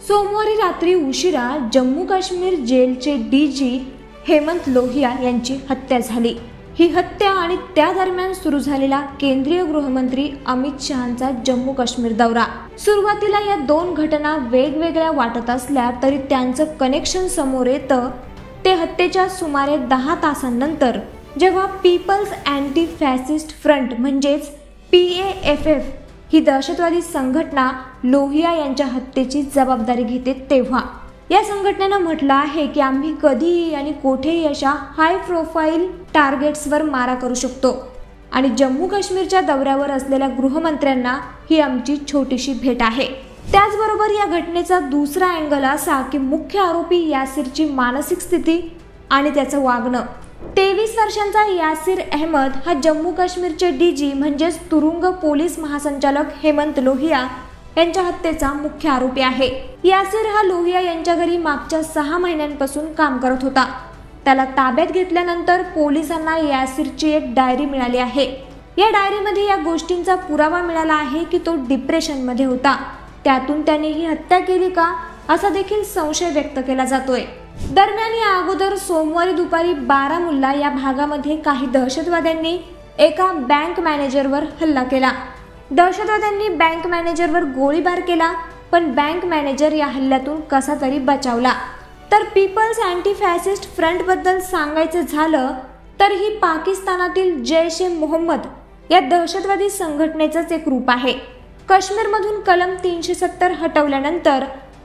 सोमवारी रात्री उशिरा जम्मू काश्मीर जेलचे डीजी हेमंत लोहिया यांची हत्या झाली। ही हत्या आणि त्या दरम्यान सुरू झालेला केंद्रीय गृहमंत्री अमित शहांचा जम्मू काश्मीर दौरा। सुरुवातीला या दोन घटना वेगवेगळ्या वाटत असल्या तरी त्यांचं कनेक्शन समोर येतं ते हत्येच्या सुमारे 10 तासांनंतर, जेव्हा पीपल्स अँटी फॅसिस्ट फ्रंट म्हणजेच PAFF ही दहशतवादी संघटना लोहिया यांच्या हत्येची जबाबदारी घेते तेव्हा। या संघटनेनं म्हटलं आहे की आम्ही कधीही आणि कोठेही अशा हाय प्रोफाईल टार्गेट्सवर मारा करू शकतो आणि जम्मू काश्मीरच्या दौऱ्यावर असलेल्या गृहमंत्र्यांना ही आमची छोटीशी भेट आहे। त्याचबरोबर या घटनेचा दुसरा अँगल असा की मुख्य आरोपी यासिरची मानसिक स्थिती आणि त्याचं वागणं। 23 वर्षांचा यासिर अहमद हा जम्मू काश्मीरचे डीजी म्हणजेच तुरुंग पोलीस महासंचालक हेमंत लोहिया यांच्या हत्येचा मुख्य आरोपी आहे। यासिर हा लोहिया यांच्या घरी मागच्या 6 महिन्यांपासून काम करत होता। त्याला ताब्यात घेतल्यानंतर पोलिसांना यासिरची एक डायरी मिळाली आहे। या डायरीमध्ये या गोष्टींचा पुरावा मिळाला आहे की तो डिप्रेशन मध्ये होता। त्यातून त्याने ही हत्या केली का असा देखील संशय व्यक्त केला जातोय। दरम्यान या अगोदर सोमवारी दुपारी बारामुल्ला या भागामध्ये काही दहशतवाद्यांनी एका बँक मॅनेजरवर हल्ला केला। दहशतवाद्यांनी बँक मॅनेजरवर गोळीबार केला, पण बँक मॅनेजर या हल्ल्यातून कसा तरी बचावला। तर पीपल्स अँटी फॅसिस्ट फ्रंट बद्दल सांगायचं झालं तर ही पाकिस्तानातील जैश-ए-मोहम्मद या दहशतवादी संघटनेचंच एक रूप आहे। काश्मीरमधून कलम 370 हटवल्यानंतर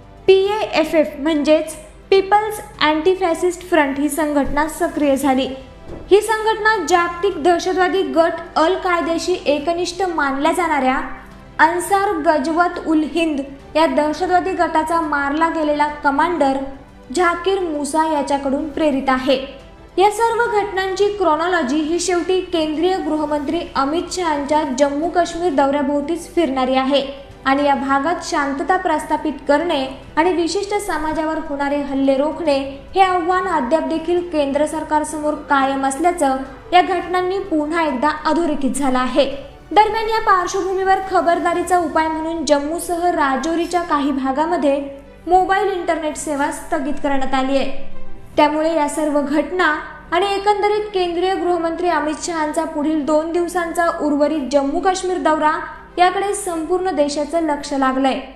PAFF म्हणजेच पीपल्स अँटी फॅसिस्ट फ्रंट ही संघटना सक्रिय झाली। ही संघटना जागतिक दहशतवादी गट अल कायद्याशी एकनिष्ठ मानल्या जाणाऱ्या अन्सार गजवत उल हिंद या दहशतवादी गटाचा मारला गेलेला कमांडर झाकीर मुसा याच्याकडून प्रेरित आहे। या सर्व घटनांची क्रोनॉलॉजी ही शेवटी केंद्रीय गृहमंत्री अमित शहांच्या जम्मू काश्मीर दौऱ्याभोवतीच फिरणारी आहे आणि या भागात शांतता प्रस्थापित करणे आणि विशिष्ट समाजावर होणारे हल्ले रोखणे हे आव्हान अद्याप देखील केंद्र सरकारसमोर कायम असल्याचं या घटनांनी पुन्हा एकदा अधोरेखित झालं आहे। दरम्यान या पार्श्वभूमीवर खबरदारीचा उपाय म्हणून जम्मूसह राजौरीच्या काही भागामध्ये मोबाईल इंटरनेट सेवा स्थगित करण्यात आली आहे। त्यामुळे या सर्व घटना आणि एकंदरीत केंद्रीय गृहमंत्री अमित शहांचा पुढील 2 दिवसांचा उर्वरित जम्मू काश्मीर दौरा याकडे संपूर्ण देशाचं लक्ष लागलंय।